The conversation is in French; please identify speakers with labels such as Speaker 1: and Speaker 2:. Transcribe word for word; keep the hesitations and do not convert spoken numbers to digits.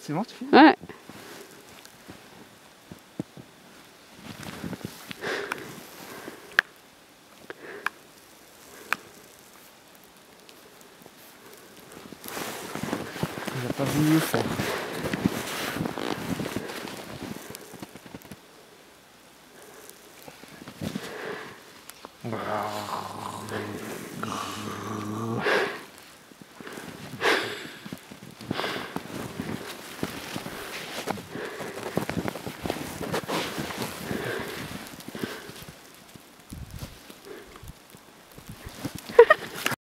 Speaker 1: C'est bon, tu filmes?
Speaker 2: Ouais.
Speaker 1: Il n'a pas voulu le faire. Wow.